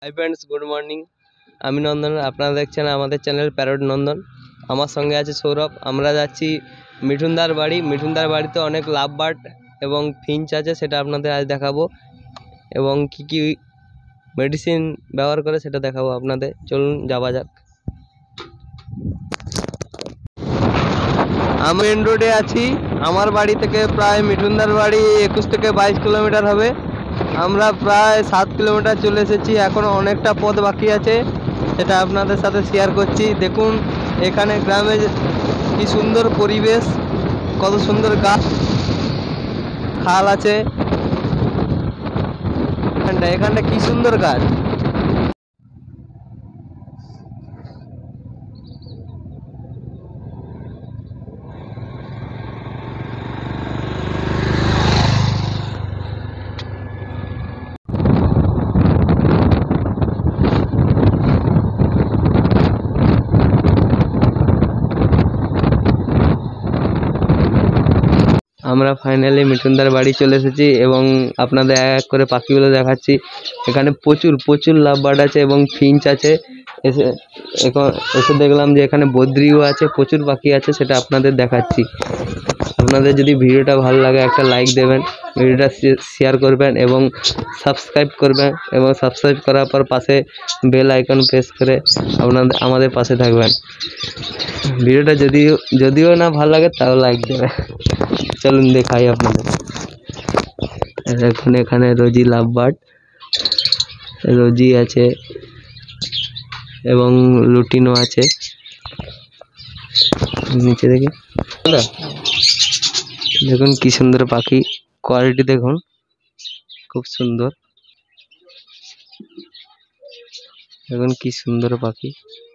Hi friends, good morning. আমি নন্দন, আপনারা দেখছেন আমাদের চ্যানেল প্যারট নন্দন। আমার সঙ্গে আছে সৌরভ। আমরা যাচ্ছি মিঠুনদার বাড়ি। মিঠুনদার বাড়িতে অনেক লাভ বার্ড এবং ফিঞ্চ আছে, সেটা আপনাদের আজ দেখাবো, এবং কি কি মেডিসিন ব্যবহার করে সেটা দেখাবো আপনাদের। চলুন যাওয়া যাক। আমি মেন রোডে আছি। আমার বাড়ি থেকে প্রায় মিঠুনদার বাড়ি 21 থেকে 22 কিলোমিটার হবে। আমরা প্রায় 7 কিলোমিটার চলে এসেছি, এখনও অনেকটা পথ বাকি আছে, সেটা আপনাদের সাথে শেয়ার করছি। দেখুন এখানে গ্রামে কি সুন্দর পরিবেশ, কত সুন্দর গাছ, খাল আছে, এখানটা কি সুন্দর গাছ। আমরা ফাইনালি মিঠুনদার বাড়ি চলে এসেছি এবং আপনাদের এক এক করে পাখিগুলো দেখাচ্ছি। এখানে প্রচুর প্রচুর লাভ বার্ড আছে এবং ফিঞ্চ আছে। এসে এসে দেখলাম যে এখানে বদ্রিও আছে, প্রচুর পাখি আছে, সেটা আপনাদের দেখাচ্ছি। আপনাদের যদি ভিডিওটা ভালো লাগে একটা লাইক দেবেন, ভিডিওটা শেয়ার করবেন এবং সাবস্ক্রাইব করবেন, এবং সাবস্ক্রাইব করার পর পাশে বেল আইকন প্রেস করে আমাদের পাশে থাকবেন। ভিডিওটা যদিও না ভালো লাগে তাও লাইক দেবেন। চলুন দেখাই আপনাদের। এখন এখানে রোজি লাভ বার্ড, রোজি আছে এবং লুটিনো আছে। নিচে দেখি, দেখুন কি সুন্দর পাখি, কোয়ালিটি দেখুন, খুব সুন্দর। দেখুন কি সুন্দর পাখি।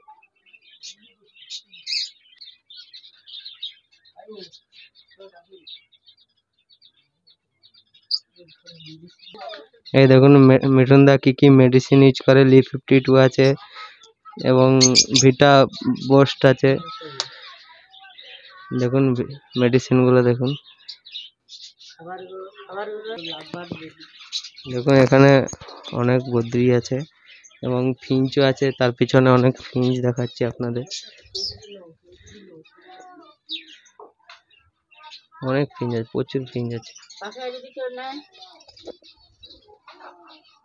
এই দেখুন মিঠুনদা কি কি মেডিসিন ইউজ করে। লি 52 আছে এবং ভিটা বোস্ট আছে। দেখুন মেডিসিন গুলো দেখুন। দেখুন এখানে অনেক বদ্রি আছে এবং ফিঞ্চও আছে, তার পিছনে অনেক ফিঞ্চ দেখাচ্ছি আপনাদের। অনেক ফিঞ্চ আছে, প্রচুর ফিঞ্চ আছে।